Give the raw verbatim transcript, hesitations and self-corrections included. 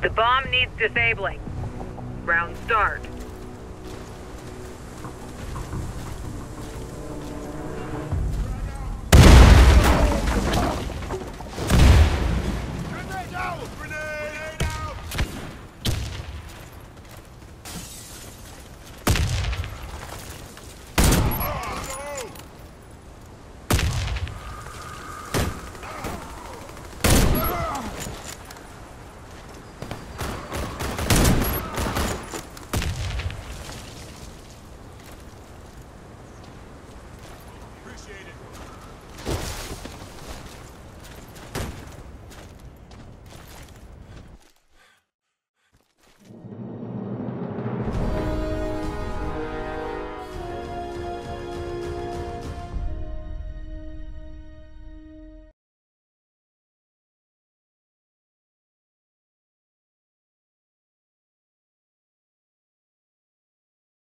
The bomb needs disabling. Round start. Grenade out! Grenade out! Oh, no! Appreciate it.